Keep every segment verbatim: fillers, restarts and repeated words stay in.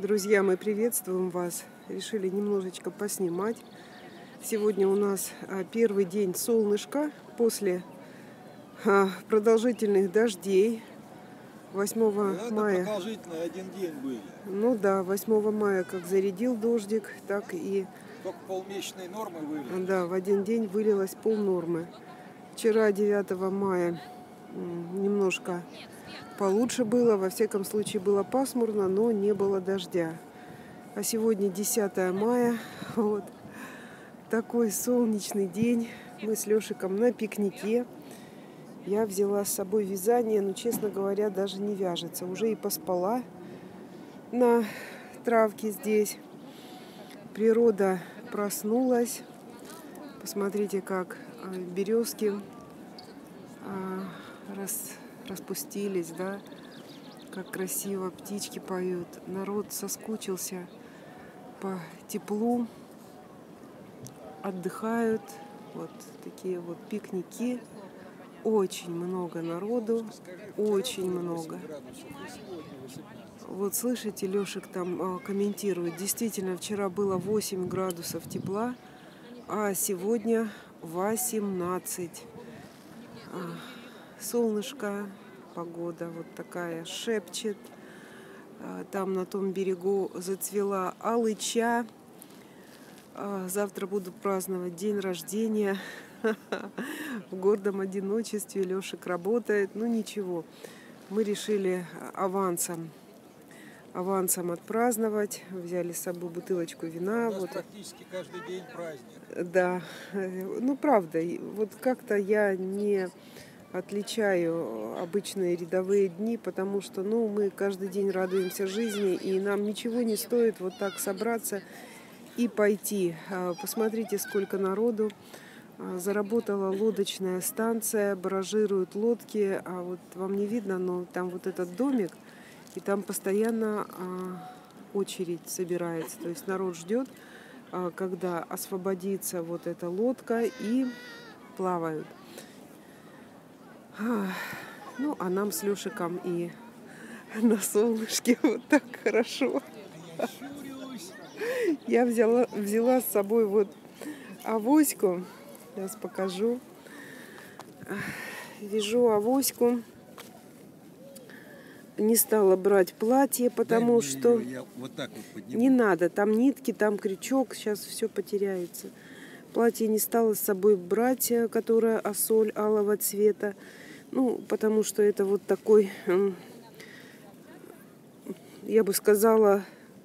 Друзья, мы приветствуем вас. Решили немножечко поснимать. Сегодня у нас первый день солнышка после продолжительных дождей. восьмого мая. Продолжительно один день были. Ну да, восьмого мая как зарядил дождик, так и... Только полмесячной нормы вылилось. Да, в один день вылилось полнормы. Вчера, девятого мая, немножко получше было. Во всяком случае, было пасмурно, но не было дождя. А сегодня десятое мая. Вот такой солнечный день. Мы с Лешиком на пикнике. Я взяла с собой вязание, но, честно говоря, даже не вяжется. Уже и поспала на травке здесь. Природа проснулась. Посмотрите, как березки рас, распустились, да? Как красиво птички поют. Народ соскучился по теплу, отдыхают. Вот такие вот пикники. Очень много народу, очень много. Вот слышите, Лешек там комментирует. Действительно, вчера было восемь градусов тепла, а сегодня восемнадцать. Солнышко, погода вот такая шепчет. Там на том берегу зацвела алыча. Завтра буду праздновать день рождения. В гордом одиночестве. Лешек работает. Ну ничего. Мы решили авансом авансом отпраздновать. Взяли с собой бутылочку вина. У нас вот. Практически каждый день праздник. Да. Ну правда. Вот как-то я не отличаю обычные рядовые дни, потому что ну, мы каждый день радуемся жизни, и нам ничего не стоит вот так собраться и пойти. Посмотрите, сколько народу. Заработала лодочная станция, баражируют лодки, а вот вам не видно, но там вот этот домик, и там постоянно очередь собирается. То есть народ ждет, когда освободится вот эта лодка, и плавают. Ну, а нам с Лешиком и на солнышке вот так хорошо. Я взяла, взяла с собой вот авоську. Сейчас покажу. Вяжу авоську. Не стала брать платье, потому что ее, вот так вот не надо. Там нитки, там крючок. Сейчас все потеряется. Платье не стала с собой брать, которое асоль алого цвета. Ну, потому что это вот такой, я бы сказала,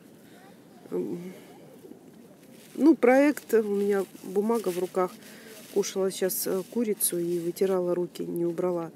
ну, проект. У меня бумага в руках. Кушала сейчас курицу и вытирала руки, не убрала.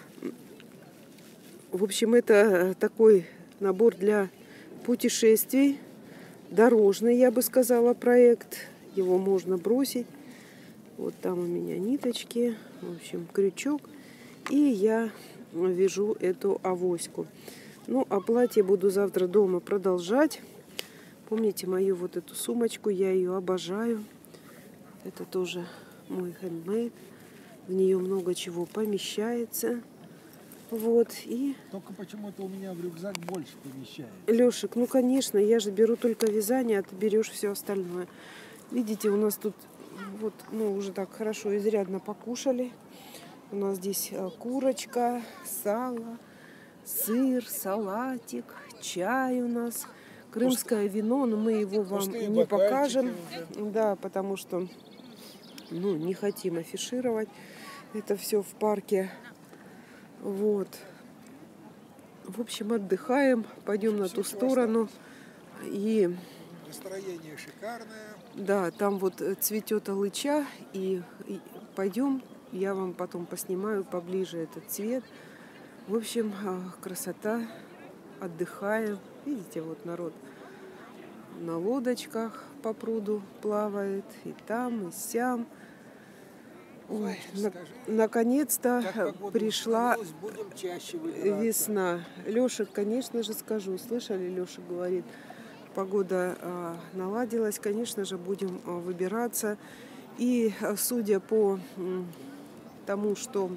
В общем, это такой набор для путешествий. Дорожный, я бы сказала, проект. Его можно бросить. Вот там у меня ниточки. В общем, крючок. И я вяжу эту авоську. Ну, а платье буду завтра дома продолжать. Помните мою вот эту сумочку? Я ее обожаю. Это тоже мой хендмейд. В нее много чего помещается. Вот, и... Только почему-то у меня в рюкзак больше помещается. Лешек, ну, конечно, я же беру только вязание, а ты берешь все остальное. Видите, у нас тут вот, ну, уже так хорошо, изрядно покушали. У нас здесь курочка, сало, сыр, салатик, чай у нас, крымское вино, но мы его вам не покажем, да, потому что, ну, не хотим афишировать это все в парке. Вот. В общем, отдыхаем, пойдем на ту сторону. И настроение шикарное. Да, там вот цветет алыча, и, и пойдем. Я вам потом поснимаю поближе этот цвет. В общем, красота. Отдыхаем. Видите, вот народ на лодочках по пруду плавает. И там, и сям. Ой, на, наконец-то пришла весна. Лешек, конечно же, скажу. Слышали, Лешек говорит, погода а, наладилась. Конечно же, будем а, выбираться. И а, судя по м, тому, что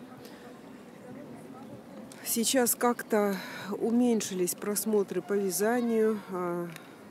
сейчас как-то уменьшились просмотры по вязанию, а,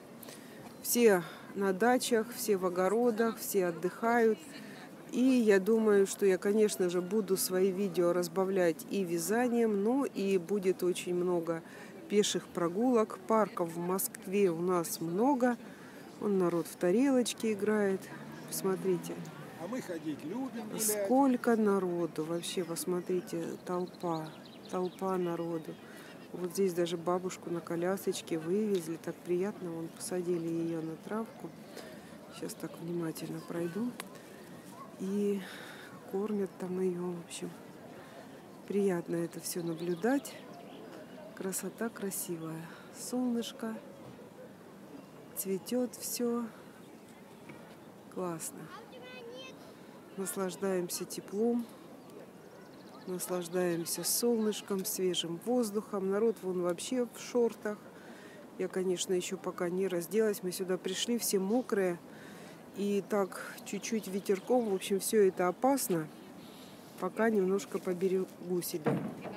Все на дачах, все в огородах, все отдыхают. И я думаю, что я, конечно же, буду свои видео разбавлять и вязанием, но и будет очень много пеших прогулок. Парков в Москве у нас много. Вон народ в тарелочке играет. Посмотрите. А мы ходить любим, гулять. Сколько народу. Вообще, посмотрите, толпа. Толпа народу. Вот здесь даже бабушку на колясочке вывезли. Так приятно. Вон посадили ее на травку. Сейчас так внимательно пройду. И кормят там ее. В общем, приятно это все наблюдать. Красота красивая. Солнышко. Цветет все. Классно. Наслаждаемся теплом. Наслаждаемся солнышком, свежим воздухом. Народ вон вообще в шортах. Я, конечно, еще пока не разделась. Мы сюда пришли, все мокрые. И так чуть-чуть ветерком. В общем, все это опасно. Пока немножко поберегу себя.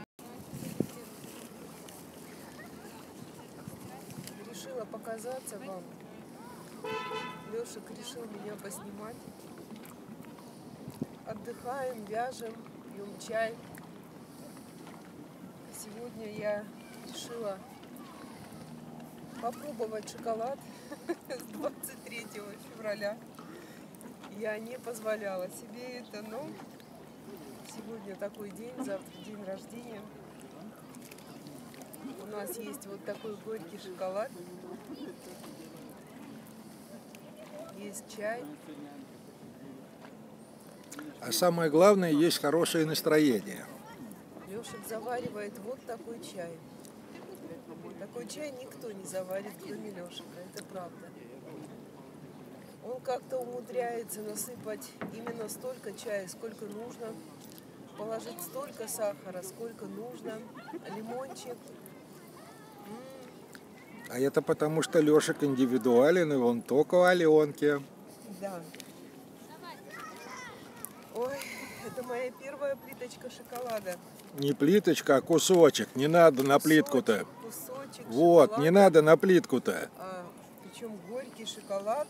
Решила показаться вам. Лешик решил меня поснимать. Отдыхаем, вяжем, пьем чай. Сегодня я решила попробовать шоколад с двадцать третьего февраля. Я не позволяла себе это, но сегодня такой день, завтра день рождения. У нас есть вот такой горький шоколад. Есть чай. А самое главное, есть хорошее настроение. Лешик заваривает вот такой чай. Такой чай никто не заварит, кроме Лешика, это правда. Он как-то умудряется насыпать именно столько чая, сколько нужно, положить столько сахара, сколько нужно, лимончик. А это потому, что Лешик индивидуален, и он только у Аленки. Да. Ой, это моя первая плиточка шоколада. Не плиточка, а кусочек. Не надо на плитку-то. Кусочек Вот, шоколада. не надо на плитку-то. А, причем горький шоколад.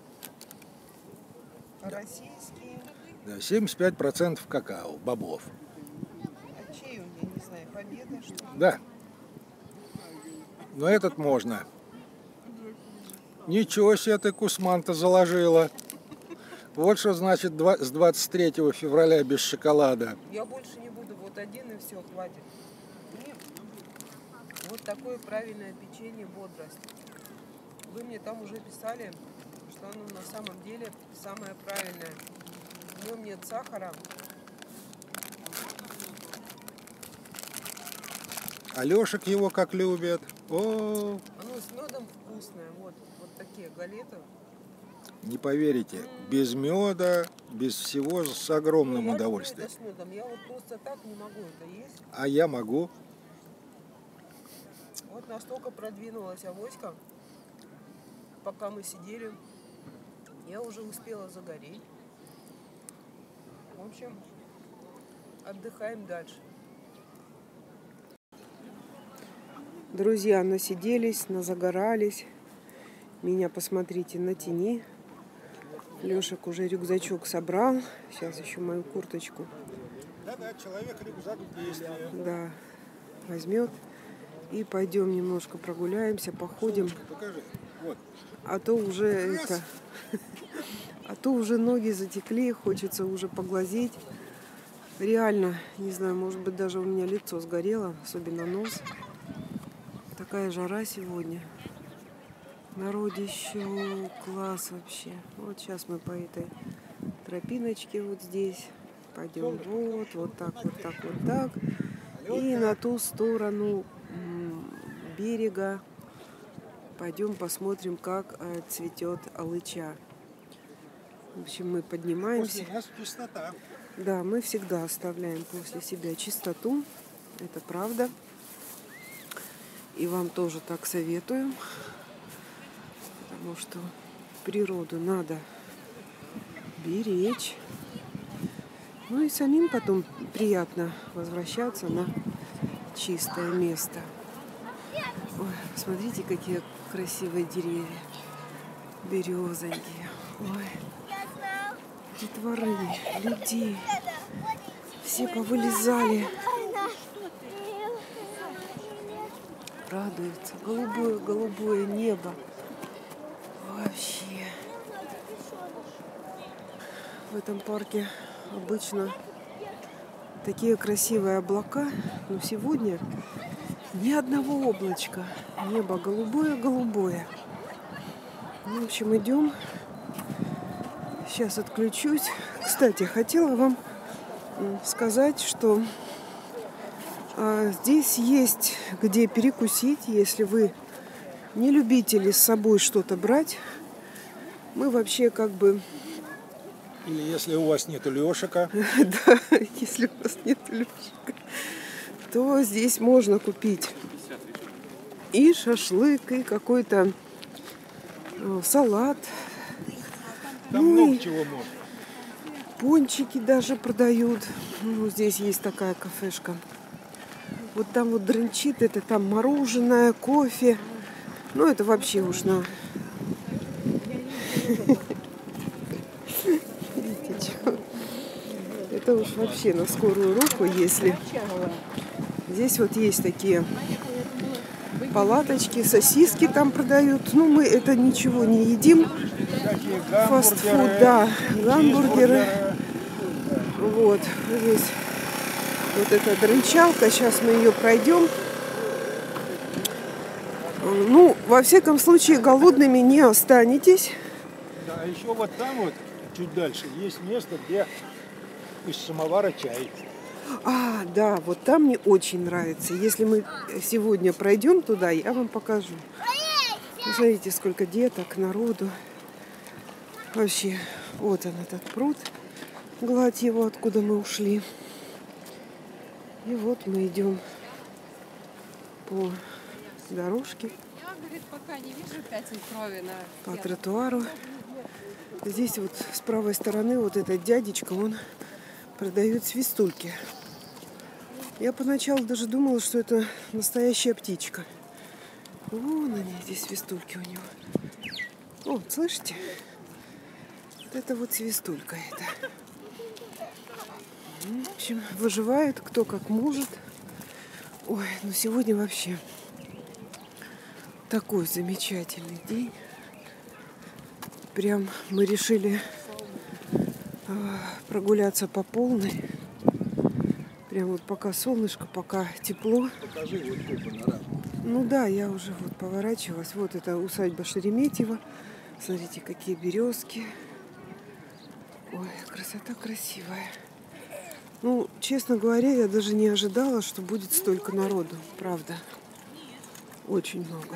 Российский. Да, семьдесят пять процентов какао, бобов. А чей он, я не знаю, Победа, что ли? Да. Но этот можно. Ничего себе ты кусман-то заложила. Вот что значит с двадцать третьего февраля без шоколада. Я больше не буду, вот один и все, хватит. И вот такое правильное печенье, бодрость. Вы мне там уже писали, что оно на самом деле самое правильное. В нем нет сахара. А Лешек его как любит. О, Оно с медом вкусное. Вот, вот такие галеты. не поверите, без меда, без всего, с огромным Ну, я удовольствием. люблю это с медом. Я вот просто так не могу это есть. А я могу. Вот настолько продвинулась авоська, пока мы сидели, я уже успела загореть. В общем, отдыхаем дальше. Друзья, насиделись, назагорались. Меня, посмотрите, на тени. Лешек уже рюкзачок собрал. Сейчас еще мою курточку. Да-да, человек рюкзак в действии. Да, возьмет. И пойдем немножко прогуляемся, походим. Покажи. Вот. А то уже это... А то уже ноги затекли, хочется уже поглазеть. Реально, не знаю, может быть, даже у меня лицо сгорело, особенно нос. Такая жара сегодня. Народище, класс вообще. Вот сейчас мы по этой тропиночке вот здесь пойдем. Вот, вот так, вот так, вот так. И на ту сторону берега пойдем посмотрим, как цветет алыча. В общем, мы поднимаемся. После нас чистота. Да, мы всегда оставляем после себя чистоту. Это правда. И вам тоже так советую. Потому что природу надо беречь. Ну и самим потом приятно возвращаться на чистое место. Ой, смотрите, какие красивые деревья. березоньки. Ой, детворы, людей. Все повылезали. Радуются. Голубое-голубое небо. Вообще. В этом парке обычно такие красивые облака, но сегодня ни одного облачка. Небо голубое-голубое. В общем, идем. Сейчас отключусь. Кстати, хотела вам сказать, что а, здесь есть где перекусить, если вы не любители с собой что-то брать. Мы вообще как бы... Или если у вас нет лешика. Да, если у вас нет лешика, то здесь можно купить и шашлык, и какой-то салат. Там ну, много чего можно. Пончики даже продают. Ну, здесь есть такая кафешка. Вот там вот дрынчит, это там мороженое, кофе. Ну, это вообще уж на... Видите, что? Это уж вообще на скорую руку, если... Здесь вот есть такие палаточки, сосиски там продают. Ну, мы это ничего не едим. Фастфуд, да, гамбургеры. Вот, здесь вот эта дрынчалка. Сейчас мы ее пройдем. Ну, во всяком случае, голодными не останетесь. Да, а еще вот там вот, чуть дальше, есть место, где из самовара чай. А, да, вот там мне очень нравится. Если мы сегодня пройдем туда, я вам покажу. Смотрите, сколько деток, народу. Вообще, вот он, этот пруд. Гладь его, откуда мы ушли. И вот мы идем по дорожке. Я, говорит, пока не вижу пятен крови на По тротуару. Здесь вот с правой стороны вот этот дядечка, он продает свистульки. Я поначалу даже думала, что это настоящая птичка. Вон они, здесь свистульки у него. О, слышите? Вот это вот свистулька это. В общем, выживает кто как может. Ой, ну сегодня вообще такой замечательный день. Прям мы решили э, прогуляться по полной. Прям вот пока солнышко, пока тепло. Покажи вот тут панораму. Ну да, я уже вот поворачивалась. Вот это усадьба Шереметьево. Смотрите, какие березки. Ой, красота красивая. Ну, честно говоря, я даже не ожидала, что будет столько народу. Правда. Очень много.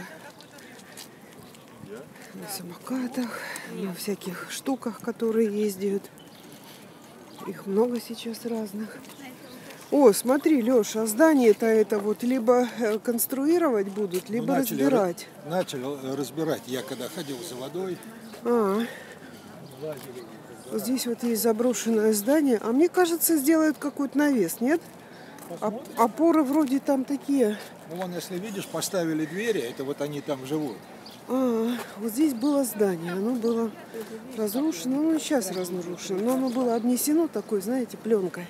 На самокатах, на всяких штуках, которые ездят. Их много сейчас разных. О, смотри, Леша, а здание-то это вот либо конструировать будут, либо ну, начали разбирать. Начали разбирать. Я когда ходил за водой. А, вот здесь вот есть заброшенное здание. А мне кажется, сделают какой-то навес, нет? Оп- опоры вроде там такие. Ну, вон, если видишь, поставили двери, это вот они там живут. А, вот здесь было здание, оно было разрушено, ну сейчас разрушено, но оно было обнесено такой, знаете, пленкой.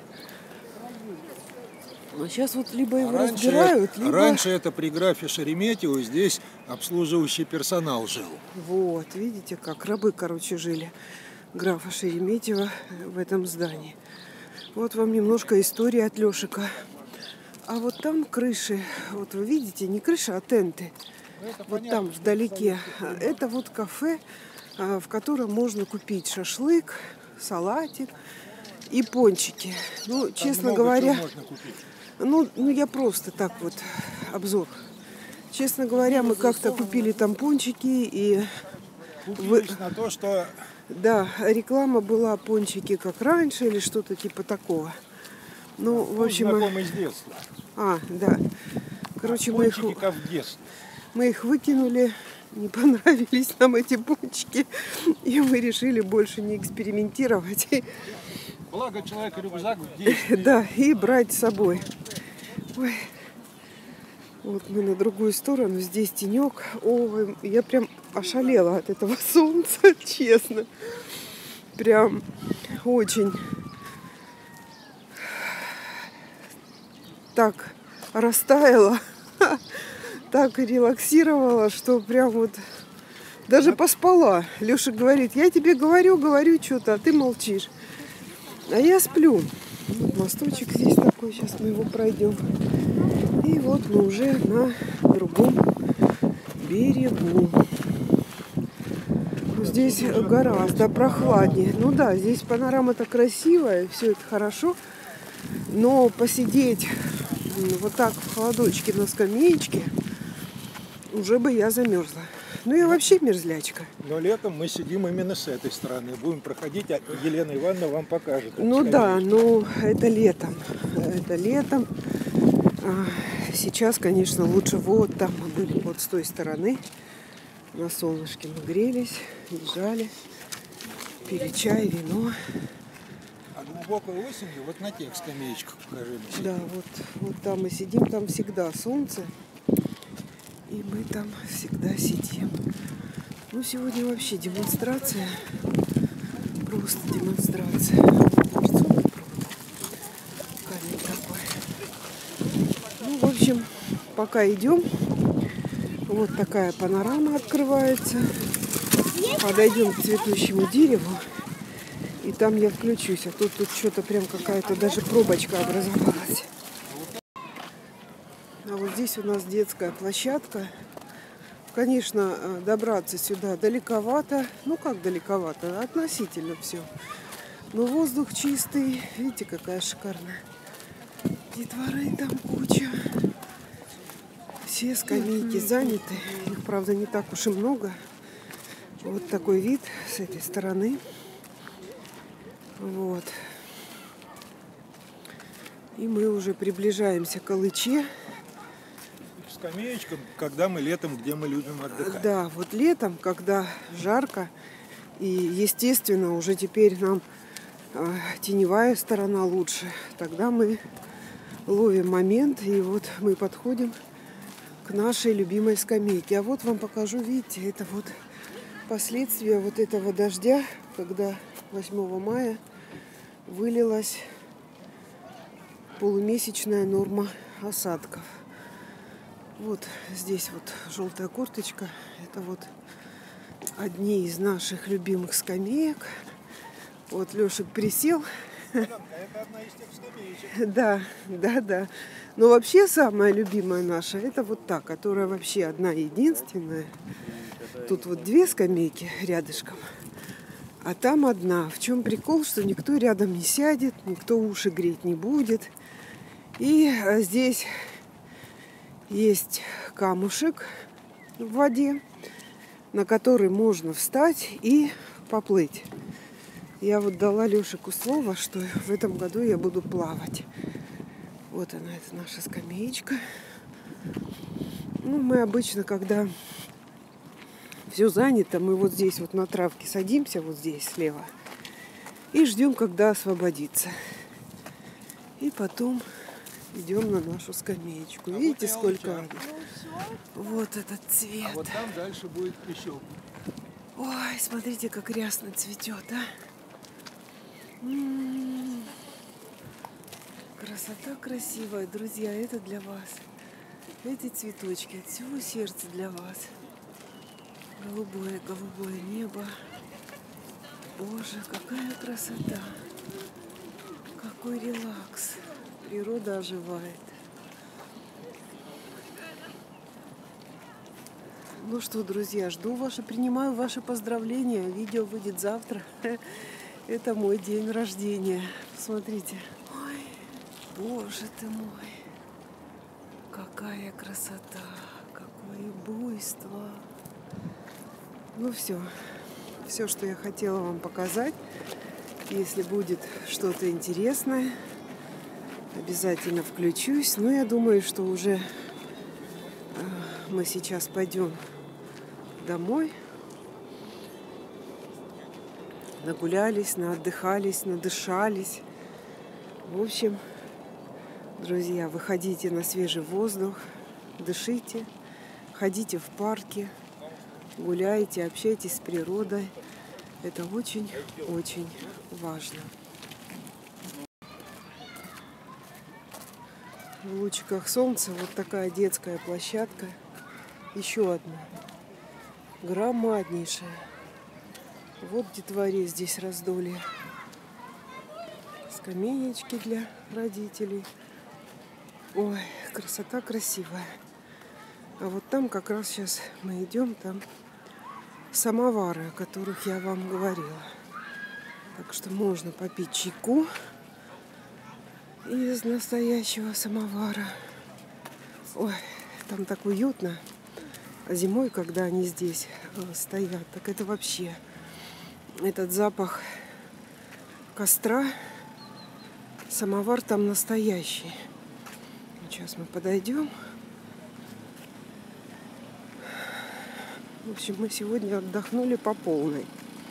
А сейчас вот либо его раньше, разбирают, либо... Раньше это при графе Шереметьево, здесь обслуживающий персонал жил. Вот, видите, как рабы, короче, жили графа Шереметьево в этом здании. Вот вам немножко истории от Лешика. А вот там крыши, вот вы видите, не крыши, а тенты. Это вот понятно, там вдалеке. Это вот кафе, в котором можно купить шашлык, салатик и пончики. Ну, там честно говоря, ну, ну я просто так вот обзор. Честно говоря, мы как-то купили там пончики и вы... на то, что да, реклама была пончики как раньше или что-то типа такого. Ну, в общем, знакомый с детства. А, да. Короче, мы их... как в детстве. Мы их выкинули, не понравились нам эти пончики, и мы решили больше не экспериментировать. Благо человека рюкзак в действии. Да, и брать с собой. Ой. Вот мы на другую сторону, здесь тенек. Ой, я прям ошалела от этого солнца, честно. Прям очень так растаяла, так релаксировала, что прям вот даже поспала. Леша говорит, я тебе говорю, говорю что-то, а ты молчишь. А я сплю. Вот мосточек здесь такой, сейчас мы его пройдем. И вот мы уже на другом берегу. Здесь гораздо прохладнее. Ну да, здесь панорама-то красивая, все это хорошо. Но посидеть вот так в холодочке на скамеечке, уже бы я замерзла. Ну я вообще мерзлячка. Но летом мы сидим именно с этой стороны. Будем проходить, а Елена Ивановна вам покажет. Ну да, ну это летом. Это летом. Сейчас, конечно, лучше вот там мы были, вот с той стороны. На солнышке мы грелись, лежали, пили чай, вино. А глубокой осенью вот на тех скамеечках покажи. Да, вот, вот там мы сидим, там всегда солнце. И мы там всегда сидим. Ну, сегодня вообще демонстрация. Просто демонстрация. Камень такой. Ну, в общем, пока идем. Вот такая панорама открывается. Подойдем к цветущему дереву. И там я включусь. А тут, тут что-то прям какая-то даже пробочка образовалась. А вот здесь у нас детская площадка. Конечно, добраться сюда далековато. Ну, как далековато? Относительно все. Но воздух чистый. Видите, какая шикарная. Детворы там куча. Все скамейки заняты. Их, правда, не так уж и много. Вот такой вид с этой стороны. Вот. И мы уже приближаемся к Алыче. Скамеечка, когда мы летом, где мы любим отдыхать. Да, вот летом, когда жарко. И, естественно, уже теперь нам э, теневая сторона лучше. Тогда мы ловим момент. И вот мы подходим к нашей любимой скамейке. А вот вам покажу, видите, это вот последствия вот этого дождя, когда восьмого мая вылилась полумесячная норма осадков. Вот здесь вот желтая курточка. Это вот одни из наших любимых скамеек. Вот Лешек присел. Это одна из тех скамеечек. Да, да, да. Но вообще самая любимая наша, это вот та, которая вообще одна единственная. Тут вот две скамейки рядышком, а там одна. В чем прикол, что никто рядом не сядет, никто уши греть не будет. И здесь есть камушек в воде, на который можно встать и поплыть. Я вот дала Лешику слово, что в этом году я буду плавать. Вот она, это наша скамеечка. Ну, мы обычно, когда все занято, мы вот здесь вот на травке садимся, вот здесь слева, и ждем, когда освободится. И потом идем на нашу скамеечку. А Видите, вот сколько? Вот этот цвет. А вот там дальше будет еще. Ой, смотрите, как рясно цветет, а? М-м-м. Красота красивая, друзья, это для вас. Эти цветочки от всего сердца для вас. Голубое, голубое небо. Боже, какая красота. Какой релакс. Природа оживает. Ну что, друзья, жду ваши, принимаю ваши поздравления. Видео выйдет завтра. Это мой день рождения. Посмотрите. Ой, боже ты мой. Какая красота. Какое буйство. Ну все. Все, что я хотела вам показать. Если будет что-то интересное, обязательно включусь. Но я думаю, что уже мы сейчас пойдем домой. Нагулялись, наотдыхались, надышались. В общем, друзья, выходите на свежий воздух, дышите, ходите в парки, гуляйте, общайтесь с природой. Это очень-очень важно. В лучиках солнца вот такая детская площадка. Еще одна. Громаднейшая. Вот детворе здесь раздолье. Скамеечки для родителей. Ой, красота красивая. А вот там как раз сейчас мы идем, там самовары, о которых я вам говорила. Так что можно попить чайку из настоящего самовара. Ой, там так уютно. А зимой, когда они здесь стоят, так это вообще этот запах костра, самовар там настоящий. Сейчас мы подойдем. В общем, мы сегодня отдохнули по полной.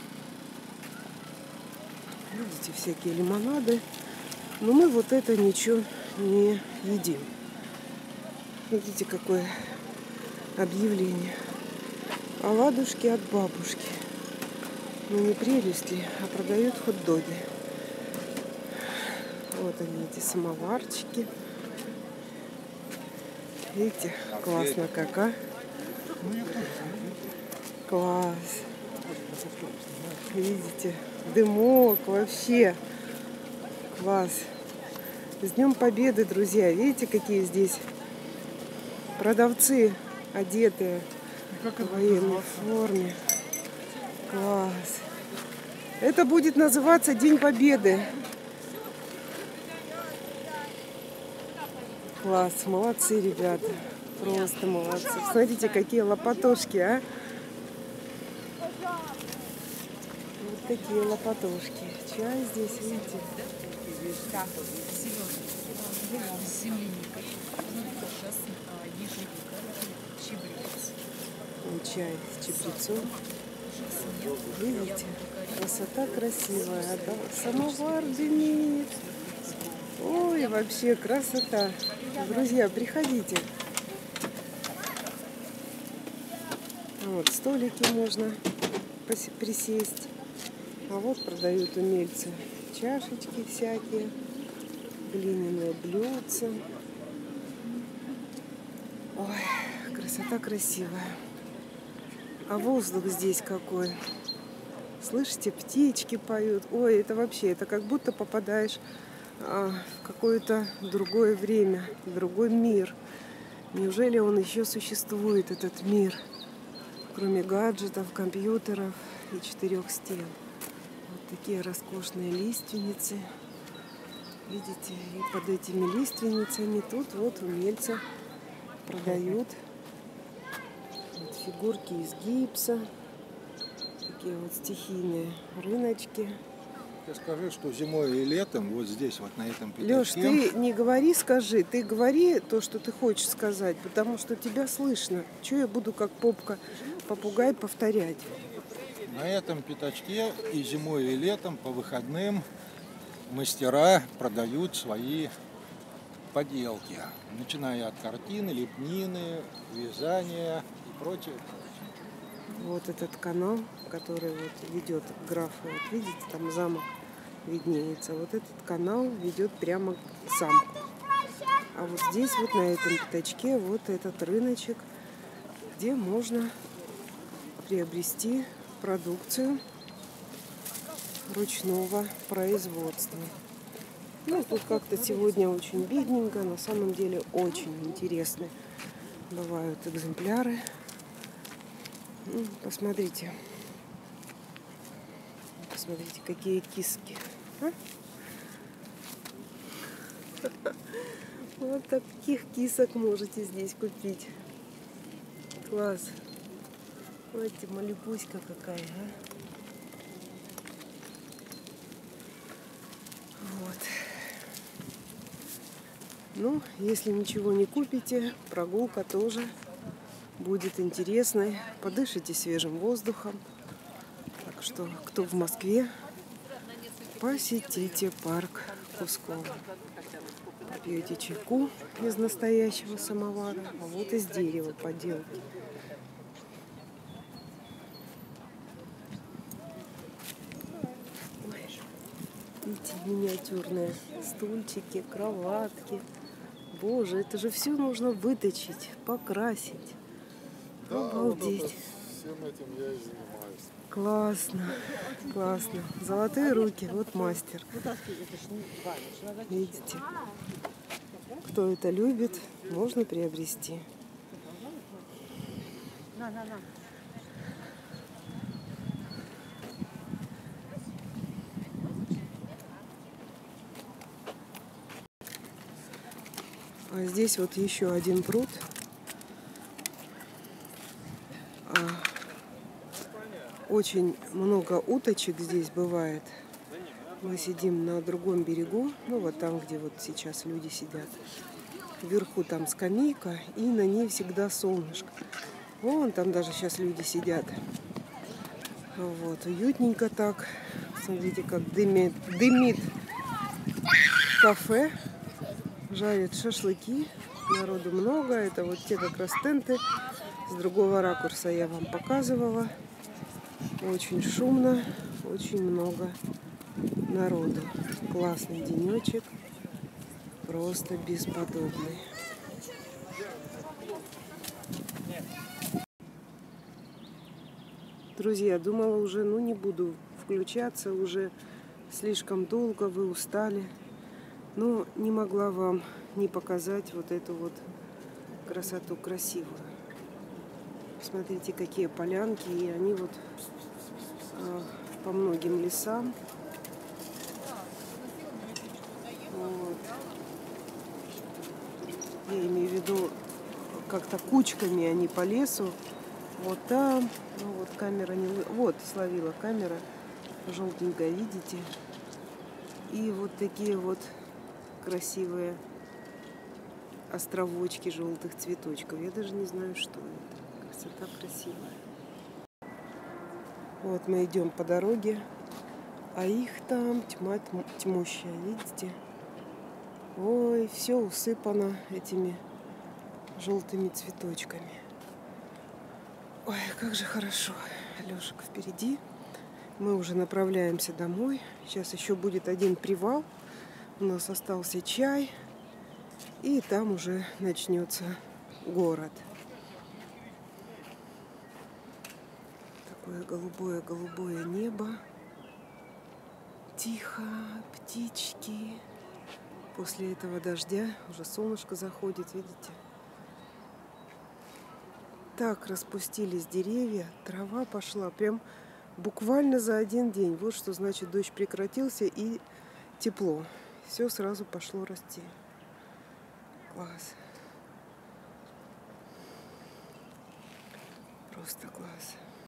Видите, всякие лимонады. Но мы вот это ничего не едим. Видите, какое объявление. Оладушки от бабушки. Ну не прелесть ли, а продают хот-доги. Вот они, эти самоварчики. Видите, классно как, а? Класс. Видите, дымок вообще. Класс. С Днем Победы, друзья. Видите, какие здесь продавцы одетые в военной форме. Класс. Это будет называться День Победы. Класс. Молодцы, ребята. Просто молодцы. Смотрите, какие лопатошки, а? Вот такие лопатошки. Чай здесь, видите? Да, с земляникой. Сейчас ежевика, чабрец. Чай с чабрецом. Видите? Красота красивая. Да? Самовар дымит. Ой, вообще красота. Друзья, приходите. Вот столики можно присесть. А вот продают умельцы чашечки всякие, глиняные блюдца. Ой, красота красивая. А воздух здесь какой. Слышите, птички поют. Ой, это вообще, это как будто попадаешь а, в какое-то другое время, в другой мир. Неужели он еще существует, этот мир, кроме гаджетов, компьютеров и четырех стен? Вот такие роскошные лиственницы. Видите, и под этими лиственницами тут вот умельцы продают вот фигурки из гипса. Такие вот стихийные рыночки. Ты скажи, что зимой и летом вот здесь, вот на этом пятачке... Лёш, ты не говори, скажи. Ты говори то, что ты хочешь сказать, потому что тебя слышно. Чего я буду как попка, попугай повторять? На этом пятачке и зимой, и летом по выходным мастера продают свои поделки. Начиная от картины, лепнины, вязания и прочее. Вот этот канал, который вот ведет к графу. Вот видите, там замок виднеется. Вот этот канал ведет прямо к замку. А вот здесь вот на этом пятачке вот этот рыночек, где можно приобрести продукцию ручного производства. Ну, тут как-то сегодня очень бедненько, на самом деле очень интересны бывают экземпляры. Ну, посмотрите. Посмотрите, какие киски. А? Вот таких кисок можете здесь купить. Класс. Смотрите, малипуська какая, а? Вот. Ну, если ничего не купите, прогулка тоже будет интересной. Подышите свежим воздухом. Так что, кто в Москве, посетите парк Кусково. Пьете чайку из настоящего самовара, а вот из дерева поделки. Ой, видите, миниатюрные стульчики, кроватки. Боже, это же все нужно выточить, покрасить. Да, Обалдеть. вот это, всем этим я и занимаюсь. Классно, классно. Золотые руки, вот мастер. Видите? Кто это любит, можно приобрести. А здесь вот еще один пруд. А, очень много уточек здесь бывает. Мы сидим на другом берегу, ну вот там, где вот сейчас люди сидят. Вверху там скамейка, и на ней всегда солнышко. Вон там даже сейчас люди сидят. Вот, уютненько так. Смотрите, как дымит, дымит кафе. Жарят шашлыки. Народу много. Это вот те как раз тенты. С другого ракурса я вам показывала. Очень шумно, очень много народу. Классный денечек. Просто бесподобный. Друзья, думала уже, ну не буду включаться, уже слишком долго, вы устали. Но не могла вам не показать вот эту вот красоту красивую. Смотрите, какие полянки, и они вот а, по многим лесам. Вот. Я имею в виду, как-то кучками они по лесу. Вот там, ну вот камера не... Вот, словила камера, желтенькая, видите? И вот такие вот красивые островочки желтых цветочков. Я даже не знаю, что это. Красота красивая. Вот мы идем по дороге, а их там тьма тьмущая, видите? Ой, все усыпано этими желтыми цветочками. Ой, как же хорошо. Лешек впереди. Мы уже направляемся домой. Сейчас еще будет один привал. У нас остался чай. И там уже начнется город. Такое голубое-голубое небо. Тихо, птички. После этого дождя уже солнышко заходит, видите? Так распустились деревья, трава пошла прям буквально за один день. Вот что значит дождь прекратился и тепло. Все сразу пошло расти. Класс. Просто класс.